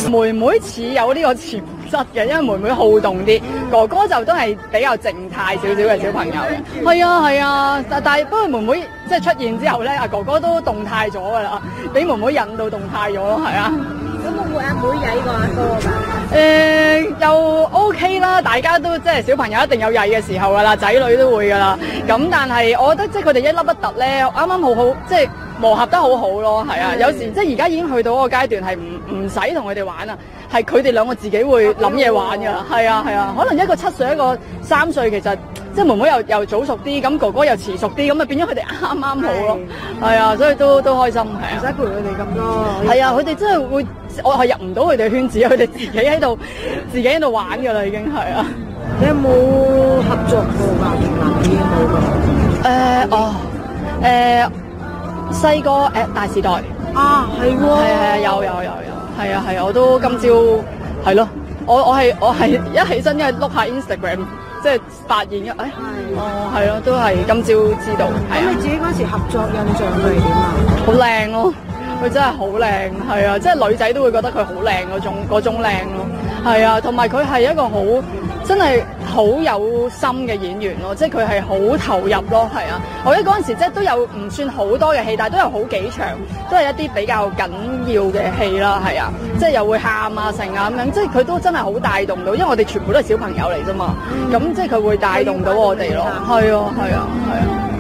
妹妹似有呢個潛質嘅，因為妹妹好動啲，哥哥就都係比較靜態少少嘅小朋友嘅。係啊，但係不過妹妹即係出現之後咧，阿哥哥都動態咗㗎啦，俾妹妹引到動態咗咯，係啊。 咁會唔會阿妹曳過阿哥㗎？ 又 OK 啦，大家都即係小朋友一定有曳嘅時候㗎啦，仔女都會㗎啦。咁但係我覺得即係佢哋一粒一突咧，啱啱好即係磨合得好好咯，係啊。有時即係而家已經去到嗰個階段係唔使同佢哋玩啊，係佢哋兩個自己會諗嘢玩㗎啦。係啊，可能一個7歲一個3歲，其實即係妹妹又早熟啲，咁哥哥又遲熟啲，咁啊變咗佢哋啱啱好咯。係啊，所以都開心係啊。 唔使陪佢哋咁多。 係啊，佢哋真係會，我係入唔到佢哋圈子，佢哋自己喺度玩㗎啦，已經係啊。 你有冇合作過㗎？已經冇㗎。 細個大時代啊，係喎。 係有，係啊，我都今朝係咯，我係一起身因為碌下 Instagram，即係發現係咯，都係今朝知道。 咁你自己嗰時合作印象係點啊？ 好靚咯，佢真係好靚，係啊，即係女仔都會覺得佢好靚嗰種靚咯，係啊，同埋佢係一個真係好有心嘅演員咯，即係佢係好投入咯，係啊！我覺得嗰陣時即係都有唔算好多嘅戲，但係都有好幾場，都係一啲比較緊要嘅戲啦，係啊！即係又會喊啊成啊咁樣，即係佢都真係好帶動到，因為我哋全部都係小朋友嚟啫嘛，咁即係佢會帶動到我哋咯，係啊。